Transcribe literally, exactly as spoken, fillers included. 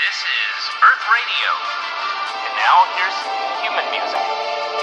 This is Earth Radio. And now here's human music.